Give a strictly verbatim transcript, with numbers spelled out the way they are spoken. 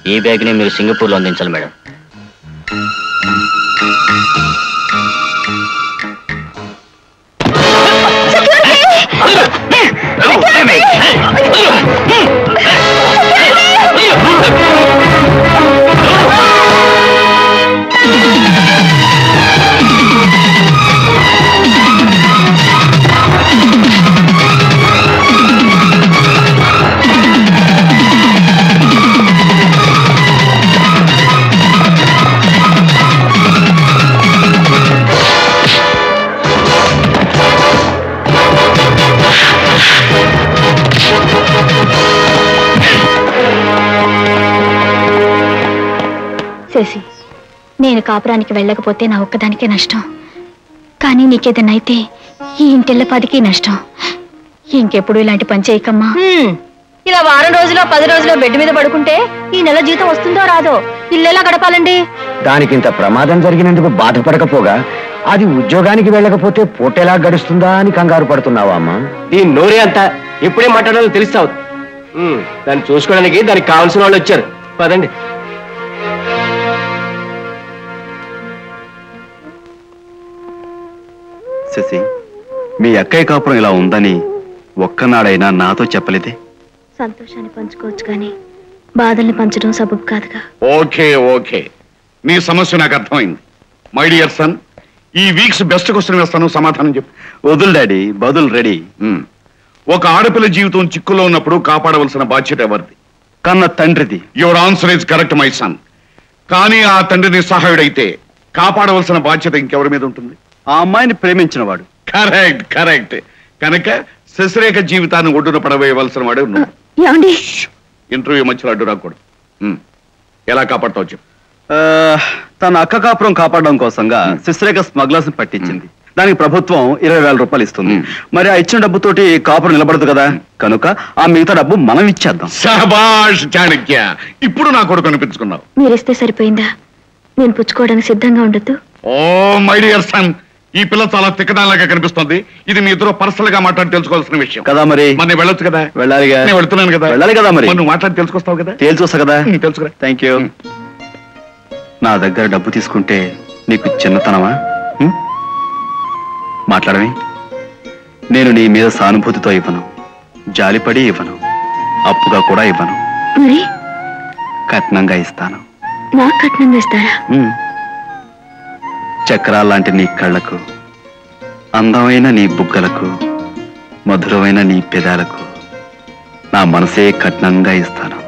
ఈ బ్యాగ్ ని మీరు సింగపూర్ లో అందించాలి మేడం. శశి, నేను కాపురానికి వెళ్ళకపోతే నా ఒక్కదానికే నష్టం. కానీ నీకేదన్నా అయితే ఈ ఇంటిల్లపాదికి నష్టం. ఇంకెప్పుడు ఇలాంటి పని చేయకమ్మా. ఇలా వారం రోజులో పది రోజులో బెడ్ మీద పడుకుంటే ఈ నెల జీతం వస్తుందో రాదో? ఇల్లెలా గడపాలండి? దానికింత ప్రమాదం జరిగినందుకు బాధపడకపోగా అది ఉద్యోగానికి వెళ్ళకపోతే పూటెలా గడుస్తుందా అని కంగారు పడుతున్నావా అమ్మా? ఈ నోరే అంతా ఎప్పుడే మాట్లాడాలో తెలుస్తావు. దాన్ని చూసుకోవడానికి దానికి కావాల్సిన వాళ్ళు వచ్చారు. పదండి. శశి, మీ అక్కయ్య కాపురం ఇలా ఉందని ఒక్కనాడైనా నాతో చెప్పలేదే? సంతోషాన్ని పంచుకోవచ్చు కానీ బాధల్ని పంచడం సబబు కాదుగా. ఓకే ఓకే, నీ సమస్య నాకు అర్థమైంది. మై డియర్ సన్, ఈ వీక్స్ బెస్ట్ క్వశ్చన్ వేస్తాను, సమాధానం చెప్పు. వదులు డాడీ, బదులు రెడీ. ఒక ఆడపిల్ల జీవితం చిక్కులో ఉన్నప్పుడు కాపాడవలసిన బాధ్యత ఎవరిది? కన్న తండ్రిది. Your answer is correct my son. కానీ ఆ తండ్రిని సహాయుడైతే కాపాడవలసిన బాధ్యత ఇంకెవరి మీద ఉంటుంది? ఆ అమ్మాయిని ప్రేమించిన వాడు. Correct correct. కనుక శశిరేఖ జీవితాన్ని ఒడ్డున పడవేయవలసిన వాడు నువ్వు. ఇంటర్వ్యూ మధ్యలో అడ్డు రాకూడదు. ఎలా కాపాడుతావు చెప్పు. తన అక్క కాపురం కాపాడడం కోసంగా శశిరేఖ స్మగ్లర్స్ పట్టించింది. దానికి ప్రభుత్వం ఇరవై వేల రూపాయలు ఇస్తుంది. మరి ఆ ఇచ్చిన డబ్బుతోటి కాపురం నిలబడదు కదా, కనుక ఆ మిగతా డబ్బు మనం ఇచ్చేద్దాం. శభాష్ చాణక్య, ఇప్పుడు నా కొడుకు అనిపించుకున్నావు. మీరిస్తే సరిపోయిందా? నేను పుచ్చుకోవడానికి సిద్ధంగా ఉండొద్దు? ఓ మై డియర్ సన్, ఈ పిల్ల చాలా తిక్కదానిలాగా కనిపిస్తుంది. ఇది మీ ఇద్దరు పర్సనల్ గా మాట్లాడి తెలుసుకోవాల్సిన విషయం కదా. మరి మరి వెళ్ళొచ్చు కదా? వెళ్ళాలిగా. నేను వెళ్తున్నాను కదా. వెళ్ళాలి కదా. మరి నువ్వు మాట్లాడి తెలుసుకొస్తావు కదా? తేల్చొస్తా కదా. తెలుసుకురా. Thank you. నా దగ్గర డబ్బు తీసుకుంటే నీకు చిన్నతనమా? మాట్లాడమే. నేను నీ మీద సానుభూతితో ఇవ్వను, జాలిపడి ఇవ్వను, అప్పుగా కూడా ఇవ్వను. మరి కట్నంగా ఇస్తాను. నాకు కట్నంగా ఇస్తారా? చక్రాల్లాంటి నీ కళ్ళకు, అందమైన నీ బుగ్గలకు, మధురమైన నీ పెదాలకు నా మనసే కట్నంగా ఇస్తాను.